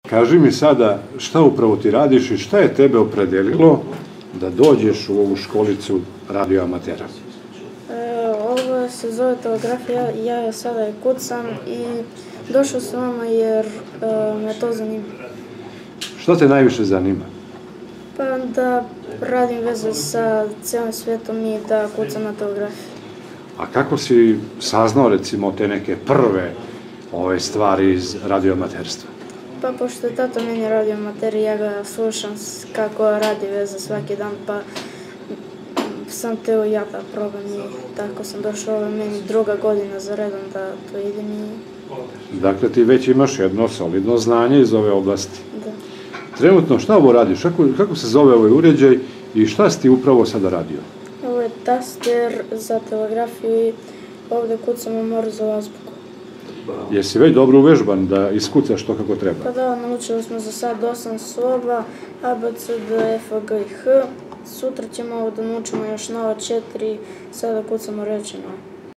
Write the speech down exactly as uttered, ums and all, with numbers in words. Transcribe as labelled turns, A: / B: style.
A: Kaži mi sada šta upravo ti radiš i šta je tebe opredelilo da dođeš u ovu školicu radioamatera?
B: Ovo se zove telegrafija, ja sada je kucam i došao sam vama jer me to zanima.
A: Šta te najviše zanima?
B: Pa da radim veze sa cijelim svijetom i da kucam na telegrafiju.
A: A kako si saznao recimo te neke prve ove stvari iz radioamaterstva?
B: Pa pošto je tato meni radioamater i ja ga slušam kako radi veze svaki dan, pa sam teo ja da probam i tako sam došao, ovo je meni druga godina za redom da to idem i...
A: Dakle, ti već imaš jedno solidno znanje iz ove oblasti.
B: Da.
A: Trenutno šta ovo radiš? Kako, kako se zove ovaj uređaj i šta si ti upravo sada radio?
B: Ovo je taster za telegrafiju i ovdje kucamo Morzevu azbuku.
A: Jesi već dobro uvežban da iskucaš to kako treba?
B: Pa da, naučili smo za sad osam slova, A, B, C, D, F, G i H. Sutra ćemo ovo da naučimo još nova četiri, sada kucamo reči nove.